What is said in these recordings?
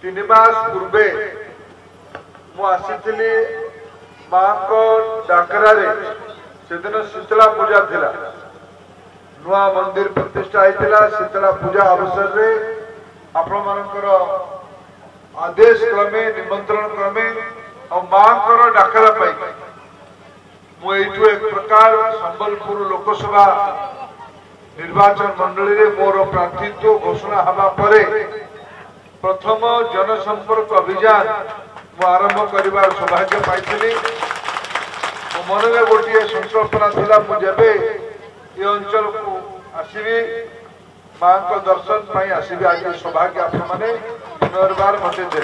3 मास पूर्वे मु आसी माँ को डाकरा से दिन शीतला पूजा थिला नुआ मंदिर प्रतिष्ठा होता शीतला पूजा अवसर रे आपण मानकर आदेश क्रमे निमंत्रण क्रमे और माँ को डाकरा पाई मुझे एक प्रकार संबलपुर लोकसभा निर्वाचन मंडली रे मोर प्रार्थित्व घोषणा हवा परे प्रथम जनसंपर्क अभियान मु आरंभ कर सौभाग्य पाई मन में गोटे संकल्पना थिला मुझे ये अंचल को आसबि माँ को दर्शन पाई आसबि आज सौभाग्य आप पुनर्बार मत दे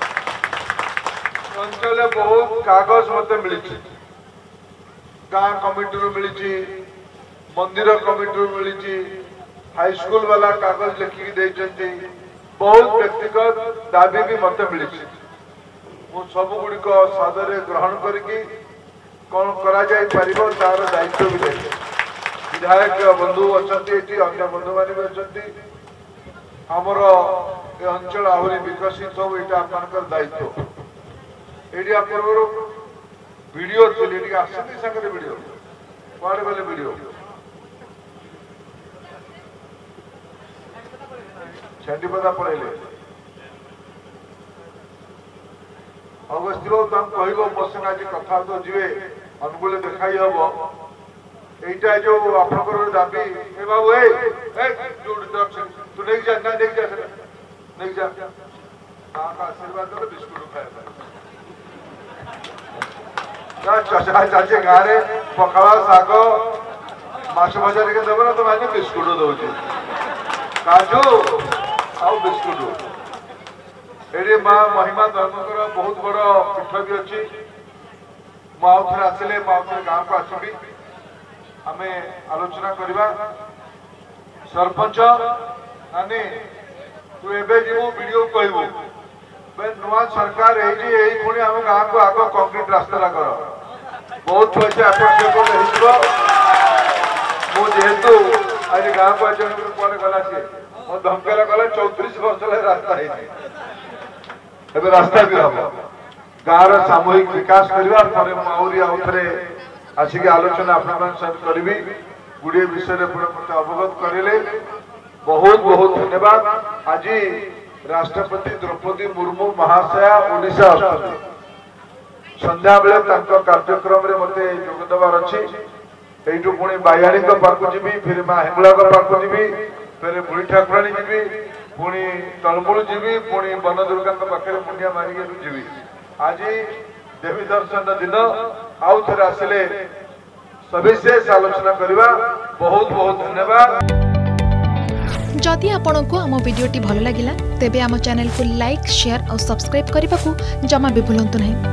अंचल बहुत कागज मत मिली गाँ कमिटी मिली मंदिर कमिटी मिली हाईस्कूल वाला कागज लिखिकी बहुत व्यक्तिगत दाबी भी मत मिली सब गुड़िक सादर ग्रहण करके कौन करा जाई परिबो तार दायित्व भी दे विधायक बंधु अच्छा अन्य बंधु मान भी अच्छा आमर ये अंचल आहरी विकसित हो यहाँ दायित्व ये पूर्व वीडियो थी आसती सागर वीडियो कड़े गले वीडियो छापदा पड़े अगस्त तुम कह मो संगे आज कथा तो जी अनुकूल देखाई हम यहीटा जो आपंकर दाबी ए बाबू तू नहीं जा नहीं जा माँ का आशीर्वाद बिस्कुट खाए चषा चाचे गाँव में पखाड़ शाग माछ भजा के देव ना तुम आज बिस्कुट दौर काजू आउ बिस्कुट ये माँ महिमा धर्मकर बहुत बड़ पीठ भी अच्छी मुझे आसिले मुझे गाँव को आसबि आम आलोचना करवा सरपंच नानी तू एवं जीव वीडियो कहबू नुआ सरकार पुणी आम गाँव को आग कंक्रीट रास्ता कर बहुत पैसा जेहेतु आज गाँव को कौन गला सी मो धमकेला गला 34 वर्ष रास्ता है रास्ता भी हम गाँव सामूहिक विकास करने आसिक आलोचना करी गुड़े विषय मत अवगत करें बहुत बहुत धन्यवाद। आज राष्ट्रपति द्रौपदी मुर्मू महाशया ओडिशा संध्या बेले कार्यक्रम रे मते जोगदेवार अच्छी यू पुणी बायाणी पाक जी फिर माँ हेमला पाक जी फिर बुढ़ी ठाकुराणी जी पुणी तलमुल जी पुणी वन दुर्गा पाखे मुंडिया मारिक जी आज देवी दर्शन दिन आउ थे आसिले सविशेष आलोचना करवा बहुत बहुत धन्यवाद। जदि आपंक आम भिडी भल लगा तेब आम चैनल को लाइक शेयर और सब्सक्राइब करने को जमा भी भूलु नहीं।